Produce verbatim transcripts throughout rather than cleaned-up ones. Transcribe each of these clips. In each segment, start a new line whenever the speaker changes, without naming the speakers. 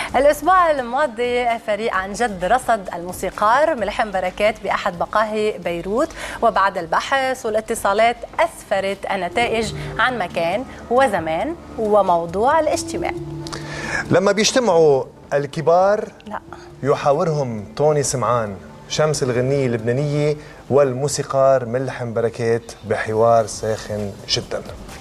الأسبوع الماضي فريق عن جد رصد الموسيقار ملحم بركات بأحد مقاهي بيروت، وبعد البحث والاتصالات أسفرت النتائج عن مكان وزمان وموضوع الاجتماع.
لما بيجتمعوا الكبار
لا
يحاورهم توني سمعان شمس الغنية اللبنانية والموسيقار ملحم بركات بحوار ساخن جدا.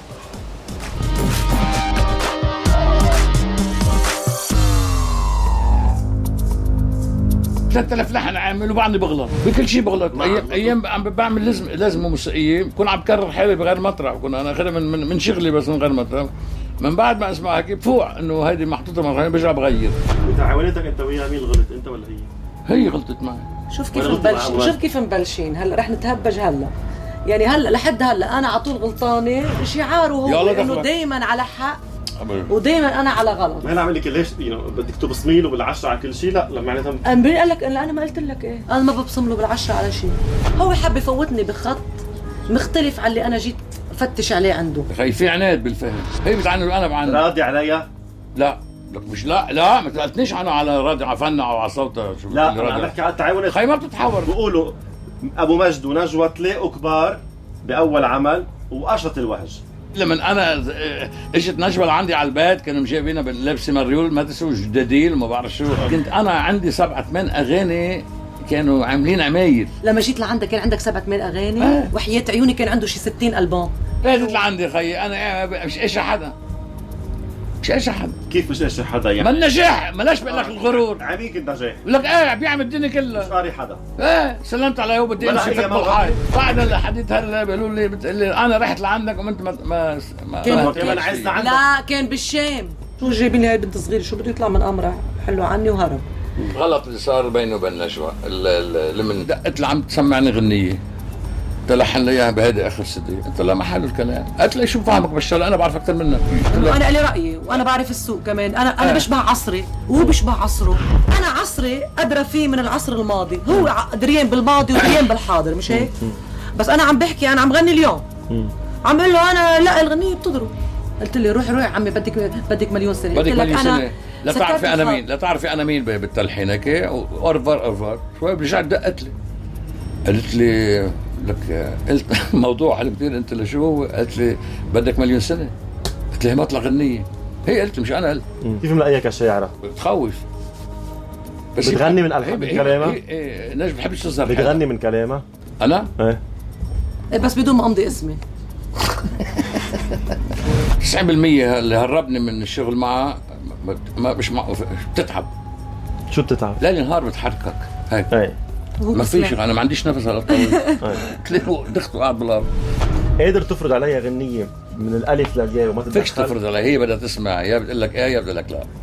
ثلاثة آلاف لحن عامل وبعدني بغلط بكل شيء بغلط. ايام ايام عم بعمل لازم لازمه موسيقيه بكون عم بكرر حالي بغير مطرح، بكون انا اخذها من, من من شغلي بس من غير مطرح. من بعد ما اسمع هيك بفوق انه هيدي محطوطه مرة برجع بغير.
بتعاونتك انت وياها مين غلط، انت ولا هي؟
هي غلطت معي.
شوف كيف مبلشين، شوف كيف مبلشين هلا رح نتهبج هلا. يعني هلا لحد هلا انا على طول غلطانه، شعاره هو انه دائما على حق ودائما انا على غلط.
ما انا عامل لك ليش يو بدك تبصمي له بالعشره على كل شيء؟ لا لا معناتها
انا قال لك انا ما قلت لك ايه، انا ما ببصم له بالعشره على شيء. هو حب يفوتني بخط مختلف عن اللي انا جيت فتش عليه عنده.
خي في عناد بالفهم، هي بتعنى وانا بعند.
راضي عليا؟
لا لك مش لا لا ما سالتنيش عنه على راضي على فنه او على صوته.
شو لا انا عم بحكي على التعاون.
خي ما بتتحور.
بيقولوا ابو مجد ونجوى تلاقوا كبار باول عمل وقشط الوهج. لما
انا اجت نجوى لعندي على البيت كانوا مجايبينها لابسه مريول ما تسوي جداديل وما بعرف شو، كنت انا عندي سبعة ثمان اغاني كانوا عاملين عماير.
لما جيت لعندك كان عندك سبعة ثمان اغاني آه. وحياة عيوني كان عنده شي ستين البوم.
ليه جيت لعندي خيي انا مش ايش حدا مش ايش حدا.
كيف مش ايش حدا يعني؟
ما النجاح ملاش بقول لك الغرور.
عميك النجاح
بقول لك ايه بيعمل الدنيا كلها.
مش قاري حدا.
ايه سلمت عليه وبدي امشي في الحائط. بعد الحديث هلا بيقولوا لي بتقلي انا رحت لعندك وانت ما ما ما
كان
كمان عزنا عندك.
لا كان بالشام. شو جايبين لي هاي البنت صغيره شو بده يطلع من امرها حلو عني وهرب.
غلط اللي صار بيني وبين نجوى لما دقت لها عم تسمعني غنيه تلحن لي اياها بهيدي اخر سدي، قلت لها ما حلو الكلام، قالت لي شو فاهمك بالشغله انا بعرف اكثر منك.
انا لي رايي وانا بعرف السوق كمان، انا انا بشبه عصري وهو بشبه عصره، انا عصري ادرى فيه من العصر الماضي، هو دريان بالماضي ودريان بالحاضر مش هيك؟ بس انا عم بحكي انا عم غني اليوم. عم بقول له انا لا الغنيه بتضرب. قلت لي روحي روحي عمي بدك بدك مليون سنه.
بدك مليون سنه. لا تعرفي انا مين، لا تعرفي انا مين بالتلحين هيك اورفر اورفر شوي رجعت دقت لي قالت لي لك قلت موضوع حلو كثير انت لشو؟ قالت لي بدك مليون سنه. قلت لها ما اطلع غنيه. هي قلت مش انا قلت.
كيف ملاقيك الشاعره؟
بتخوف
بس بتغني من الحان من كلامها؟
ايه نجم بحبش تظهر.
بتغني من كلامها؟
انا؟
ايه
بس بدون ما امضي اسمي.
تسعين بالمية اللي هربني من الشغل معها ما مش مع بتتعب.
شو بتتعب؟
ليل نهار بتحركك هيك.
ايه
ما فيش انا ما عنديش نفس على الطاوله. تلاقيه دخته قاعد بالارض.
قادر تفرض عليها غنيه من الالف للياء وما تتدخل؟
فيش تفرض عليها، هي بدها تسمع يا بتقول لك ايه يا بتقول لك لا.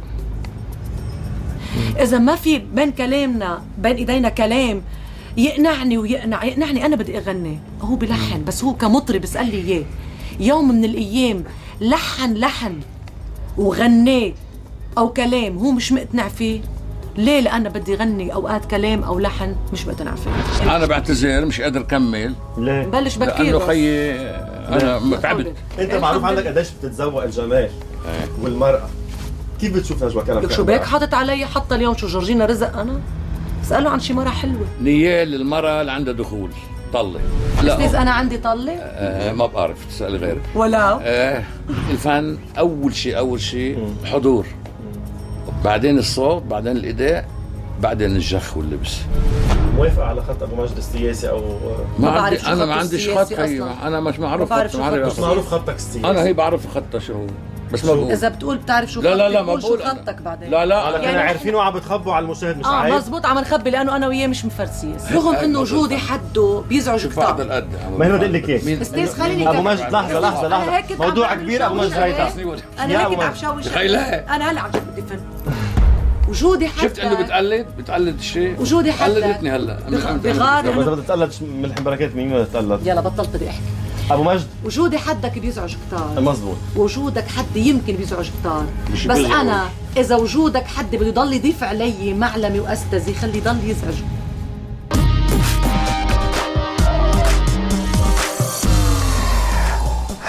اذا ما في بين كلامنا بين ايدينا كلام يقنعني ويقنع يقنعني انا بدي اغني، هو بلحن بس هو كمطرب بيسال لي اياه. يوم من الايام لحن لحن وغنيه او كلام هو مش مقتنع فيه، ليه؟ لأنا بدي غني أوقات كلام أو لحن مش بقتنع فيه.
أنا بعتذر مش قادر أكمل.
ليه؟
بلش بكير
لأنه خيي أنا تعبت.
أنت معروف عنك قديش بتتذوق الجمال والمرأة. كيف بتشوف نجوى كلام؟
لك شو بيك حاطط علي حتى اليوم شو جورجينا رزق أنا؟ اسأله عن شي مرة حلوة.
نيال للمرأة اللي عندها دخول طلة.
لا بس أنا عندي طلة؟
آه ما بعرف تسألي غيرك.
ولا؟
آه الفن أول شيء أول شيء حضور. بعدين الصوت، بعدين الاداء، بعدين الجخ واللبس.
موافق على خط ابو مجد السياسي او
ما عندي انا ما عنديش خط خيي، انا مش معروف خط.
مش معروف خطك السياسي.
انا هي بعرف خطها شو هو بس ما بقول.
اذا بتقول بتعرف شو
لا لا لا ما
بقول
بقول
خطك بعدين.
لا لا
يعني كنا عارفين وعم بتخبوا على المشاهد مش
اه
عيب.
مزبوط عم نخبي لانه انا وياه مش مفرسيس، رغم انه وجودي حده بيزعج كثير.
هذا القد
ما هنا بدي اقول لك اياه
استاذ خليني
ابو مجد لحظه لحظه لحظه موضوع كبير ابو مجد هيدا.
انا هيك عم شوش انا هلا عم بدي فن وجودي حتى.
شفت انه بتقلد بتقلد الشيء
وجودي حتى
قلدتني هلا
بغار.
اذا بدك تقلد ملحم بركات مين بدك تقلد؟
يلا بطلت بدي احكي.
ابو مجد
وجودي حدك بيزعج كثار.
مزبوط.
وجودك حد يمكن بيزعج كثار، بس انا اذا وجودك حد بده يضل يضيف علي معلمي واستاذي خلي يضل يزعج.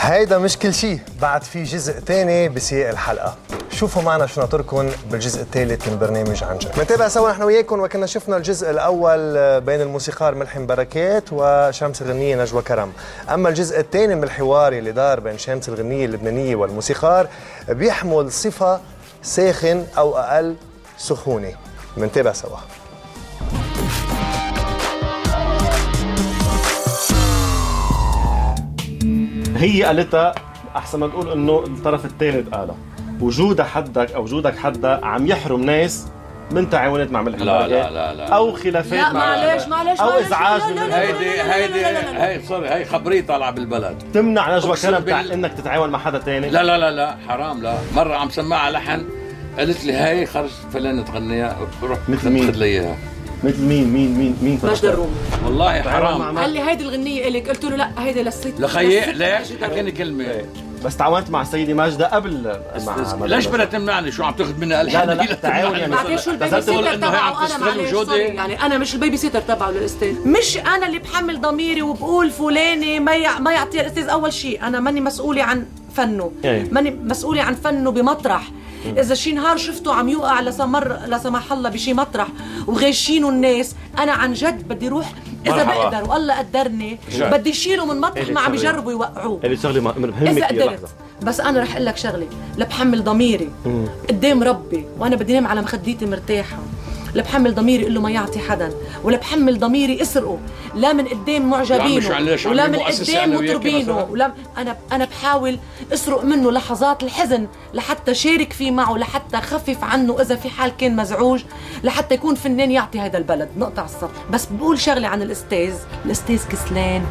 هيدا مش كل شيء، بعد في جزء تاني بسياق الحلقة. شوفوا معنا شو ناطركم بالجزء الثالث من برنامج عن جد. بنتابع سوا نحن وياكم، وكنا شفنا الجزء الأول بين الموسيقار ملحم بركات وشمس الغنية نجوى كرم. أما الجزء الثاني من الحوار اللي دار بين شمس الغنية اللبنانية والموسيقار بيحمل صفة ساخن أو أقل سخونة. بنتابع سوا.
هي قالتها احسن ما تقول انه الطرف الثالث قالها. وجودها حدك او وجودك حدها عم يحرم ناس من تعاونات مع ملحم
لا
بركات
لا لا لا
او خلافات
لا
مع
معلش معلش
او
معلش
ازعاج
لا لا
من
لا
هيدي هيدي هي سوري هي خبريه طالعه بالبلد.
تمنع نجوى
أقسم
كرم
بال-
انك تتعاون مع حدا ثاني.
لا لا لا لا حرام. لا مره عم سمعها لحن قالت لي هاي خرج فلانة تغنيها، روح
مثل مين؟
خذ لي اياها.
مثل مين مين مين مين
ماجد الرومي.
والله حرام.
قال لي هيدي الغنية إلك، قلت له لا هيدي للست.
لخيي ليش حكيني كلمه؟
بس تعاونت مع السيدة ماجدة قبل مع
ليش بدها تمنعني؟ شو عم تاخذ مني الحين؟
لا لا لا تعاون يعني.
بعدين شو البيبي سيتر تبعه؟ انا معلش سوري يعني انا مش البيبي سيتر تبعه للاستاذ، مش انا اللي بحمل ضميري وبقول فلانه ما يع... ما يعطيها الاستاذ. اول شيء انا ماني مسؤوله عن فنه،
أي.
ماني مسؤوله عن فنه بمطرح. اذا شي نهار شفته عم يوقع لسمر لا سمح الله بشي مطرح وغاشينه الناس، انا عن جد بدي روح اذا
مرحبا.
بقدر والله قدرني بدي شيله من مطرح ما عم يجربوا يوقعوه.
اللي شغله مهمة
إذا
كثير
قدرت.
لحظة.
بس أنا رح أقول لك شغلة، لبحمل ضميري قدام ربي وأنا بدي نام على مخديتي مرتاحة، لبحمل ضميري قل له ما يعطي حدا، ولبحمل ضميري اسرقه لا من قدام معجبينه ولا من قدام مطربينه، ولا أنا أنا بحاول اسرق منه لحظات الحزن لحتى شارك فيه معه، لحتى خفف عنه إذا في حال كان مزعوج، لحتى يكون فنان يعطي هذا البلد. نقطع السطر. بس بقول شغلة عن الأستاذ، الأستاذ كسلان،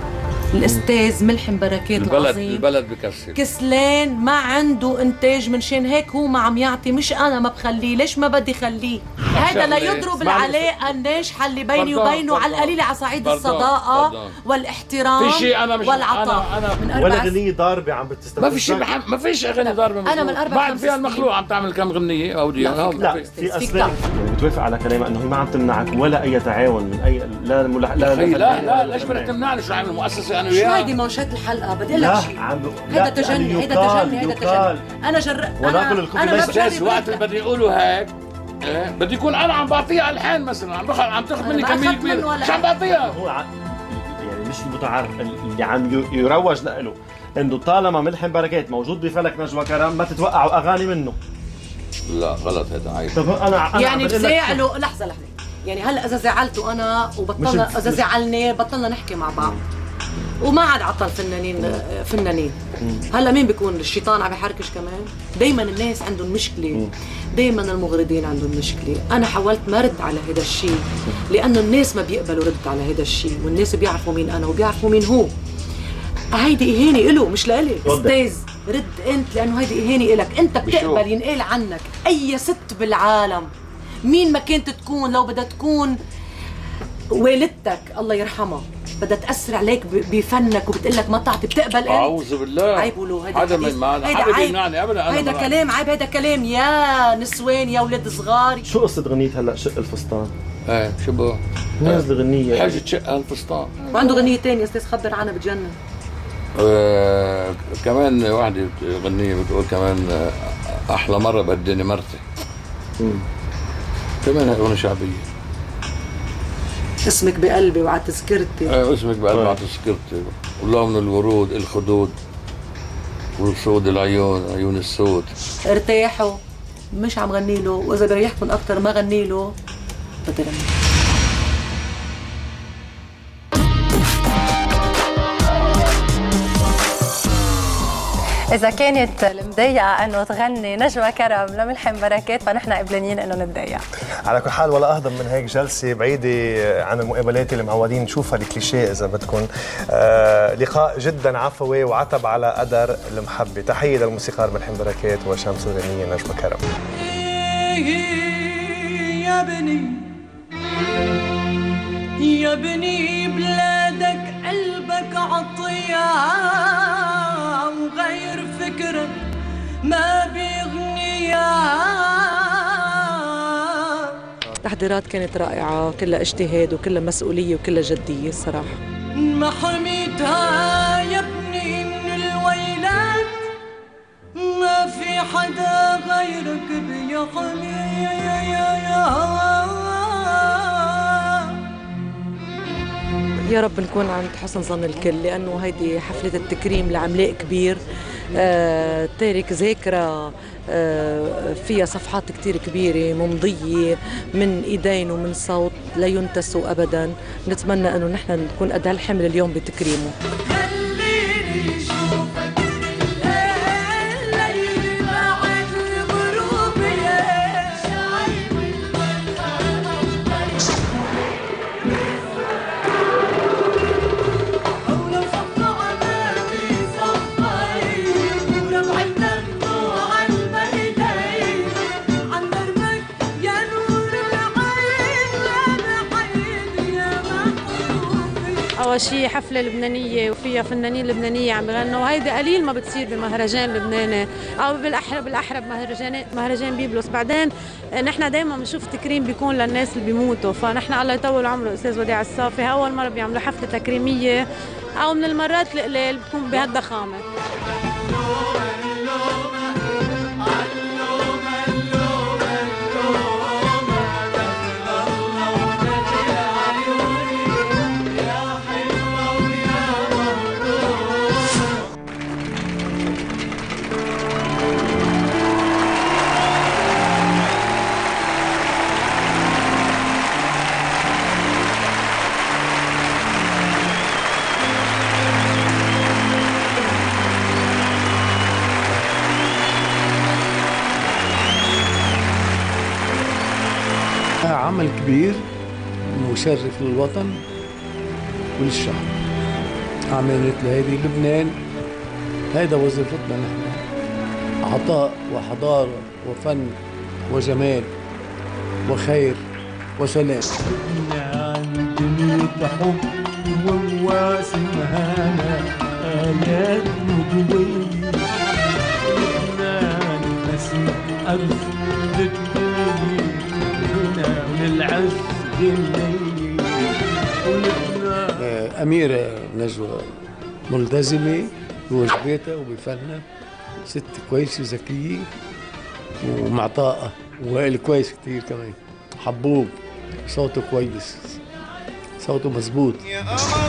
الاستاذ ملحم بركات
البلد
العظيم
البلد بكسل
كسلان، ما عنده انتاج، من شان هيك هو ما عم يعطي. مش انا ما بخليه، ليش ما بدي خليه؟ هذا لا يضرب العلاقه الناجحه اللي بيني
بردون
وبينه
بردون
على القليله على صعيد
بردون
الصداقه
بردون.
والاحترام
في شيء انا مش
والعطاء.
انا انا
من
ولا
أربع
غنية ضاربة عم بتستخدم.
ما في شيء بحم... ما فيش اغاني ضاربه
أنا من أربع
بعد
خمس
فيها
سنين.
المخلوق عم تعمل كم غنيه او دي
لا،
لا
فيك
في
فيك
اسباب يعني بتوافق على كلامها انه هي ما عم تمنعك ولا اي تعاون من اي لا ملح... لا
لا لا, لا ليش بدك تمنعني؟ شو عامل مؤسسه انا
شو
وياها؟
هيدي منشات الحلقه؟ بدي اقول
لا
لك شيء،
عم
هيدا تجني، هيدا تجني، هيدا تجني. انا جر
وناكل الكوفي
انا
ليس
ما
جاز
بجرب
وقت اللي بدي يقولوا هيك إيه؟ بدي يكون انا عم بعطيها الحان مثلا، عم باخذ عم تاخذ
أنا
مني
ما
كميه
أخذت منه
كبيره،
ولا
شو عم بعطيها؟
هو ع... يعني مش المتعارف اللي عم ي- يروج له انه طالما ملحم بركات موجود بفلك نجوى كرم ما تتوقعوا اغاني منه.
لا غلط هذا عيب.
طب انا انا
يعني
عم بقول لك-
بزعله. لحظه لحظه، يعني هلا اذا زعلته انا وبطلنا،
مش-
اذا
مش-
زعلني بطلنا نحكي مع بعض وما عاد عطل فنانين فنانين. هلا مين بيكون الشيطان عم يحركش كمان؟ دائما الناس عندهم مشكله، دائما المغرضين عندهم مشكله. انا حاولت ما رد على هذا الشيء لانه الناس ما بيقبلوا رد على هذا الشيء، والناس بيعرفوا مين انا وبيعرفوا مين هو. هيدي اهانه إله مش لإلي. استاذ رد انت، لانه هيدي اهانه إلك. انت بتقبل ينقال عنك اي ست بالعالم مين ما كنت تكون، لو بدها تكون والدتك الله يرحمها بدها تأثر عليك ب- بفنك وبتقول لك ما تعطي، بتقبل انت؟
اعوذ بالله.
عيب ولو هيدا
هذا
حديث.
من ما
هيدا
حدا
عيب.
بيمنعني ابدا. انا
هيدا
مرة-
كلام عيب، هيدا كلام يا نسوان يا ولاد صغار.
شو قصة غنية هلا شق الفستان؟
ايه شو بقى؟
نازلة غنية
حاجه تشق الفستان.
وعنده غنية تانية استاذ خبر عنها بتجنن.
آه كمان واحدة غنية بتقول كمان آه، أحلى مرة بدني مرتي. كمان هي أغنية شعبية.
اسمك بقلبي وعلى تذكرتي.
آه اسمك بقلب على تذكرتي، ولون الورود الخدود وسود العيون عيون السود.
ارتاحوا، مش عم غني له، واذا بريحكم اكثر ما غني له بدي غني.
إذا كانت المضيقة أنه تغني نجوى كرم لملحم بركات فنحن قبلانين أنه نتضايق.
على كل حال ولا أهضم من هيك جلسة بعيدة عن المقابلات اللي معودين نشوفها، الكليشيه إذا بدكم. آه لقاء جدا عفوي وعتب على قدر المحبة. تحية للموسيقار ملحم بركات وشمس الغنية نجوى كرم.
يا بني يا بني بلادك قلبك عطية وغير فكرك ما بيغنيها.
التحضيرات كانت رائعة، كلها اجتهاد وكلها مسؤولية وكلها جدية الصراحة.
ما حميتها يا ابني من الويل حدا غيرك بيحمي
يا رب نكون عند حسن ظن الكل، لأنه هيدي حفلة التكريم لعملاق كبير آه، تارك ذاكرة آه، فيها صفحات كتير كبيرة ممضية من إيدين ومن صوت لا ينتسوا أبدا. نتمنى أنه نحن نكون قد هالحمل اليوم بتكريمه.
أول شيء حفلة لبنانية وفيها فنانين لبنانية عم بغنوا، وهيدي قليل ما بتصير بمهرجان لبناني أو بالأحرى بالأحرى بمهرجان مهرجان بيبلس. بعدين نحن دائما بنشوف تكريم بيكون للناس اللي بيموتوا، فنحن الله يطول عمره الأستاذ وديع الصافي أول مرة بيعملوا حفلة تكريمية أو من المرات القليل بتكون بهالضخامة.
عمل كبير مشرف للوطن وللشعب. أعمال مثل هذه لبنان هيدا وظيفتنا نحن، عطاء وحضارة وفن وجمال وخير وسلام. عندنا حب وواسم هانا آيات نبوية، لبنان نسيب أرض للدنيا للعز الليل. أميرة نجوى ملتزمة بواجباتها وبفنها، ست كويسة ذكية ومعطاءة، وائل كويس كتير كمان، حبوب صوته كويس، صوته مزبوط. يا قمر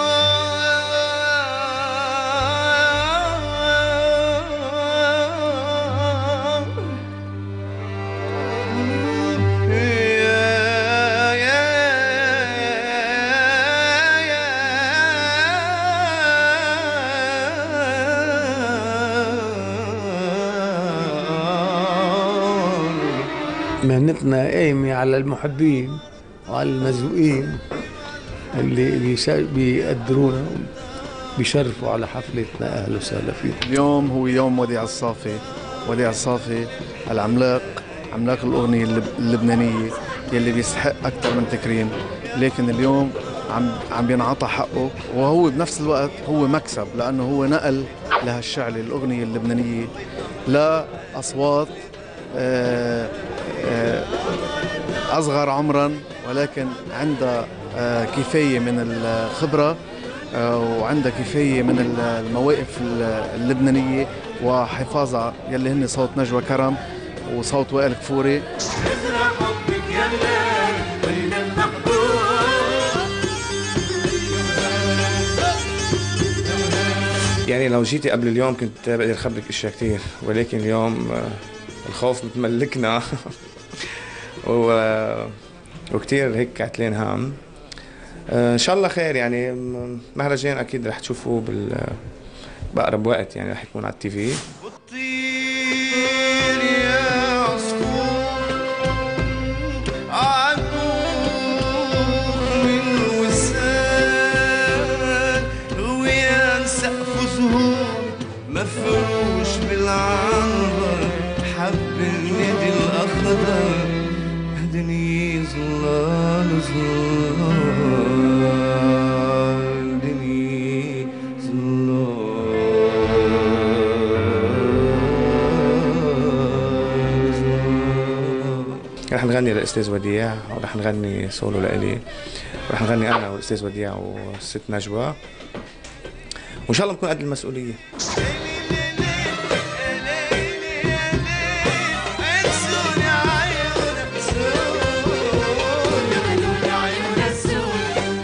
مهنتنا قايمة على المحبين وعلى المذوقين اللي بيقدرونا بيشرفوا على حفلتنا. أهلا وسهلا فيهم.
اليوم هو يوم وديع الصافي. وديع الصافي العملاق، عملاق الأغنية اللبنانية يلي بيستحق أكثر من تكريم، لكن اليوم عم عم بينعطى حقه، وهو بنفس الوقت هو مكسب، لأنه هو نقل لهالشعلة الأغنية اللبنانية لأصوات آه أصغر عمراً، ولكن عندها كفاية من الخبرة وعندها كفاية من المواقف اللبنانية وحفاظها يلي هن صوت نجوى كرم وصوت وائل كفوري.
يعني لو جيتي قبل اليوم كنت بقدر أخبرك أشياء كتير، ولكن اليوم الخوف متملكنا و... وكتير هيك عتلين هام. آه ان شاء الله خير، يعني مهرجان اكيد رح تشوفوه بال باقرب وقت، يعني رح يكون على التي في. بطير يا عصفور عدوك من وسال، ويا سقف زهور مفروش بالعنبر، حب الندي الأخضر هدني ظلال ظلال، هدني ظلال ظلال. رح نغني للأستاذ وديع، ورح نغني سولو لإلي، ورح نغني أنا والأستاذ وديع والست نجوى، وإن شاء الله نكون قد المسؤولية.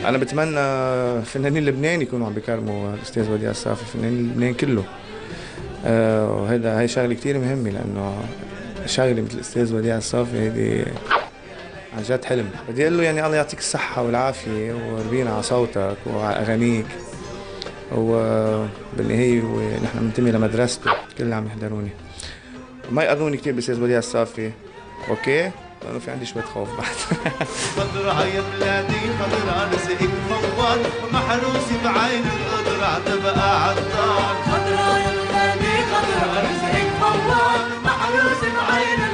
انا بتمنى فنانين لبنان يكونوا عم بيكرموا الاستاذ وديع الصافي، فنانين لبنان كله. أه وهذا هي شغله كثير مهمه، لانه شغله مثل الاستاذ وديع الصافي هيدي عن جد حلم. بدي اقول له يعني الله يعطيك الصحه والعافيه وربينا على صوتك وعلى اغانيك، وبالنهايه نحن بننتمي لمدرسته، كل اللي عم يحضروني ما يقدروني كثير بالاستاذ وديع الصافي، اوكي؟ لانه في عندي شويه خوف بعد.
خضرا يا بلادي خضرا رزقك فوار، محروسي بعين القدرة تبقى عطار. خضرا يا بلادي خضرا رزقك فوار، محروسي بعين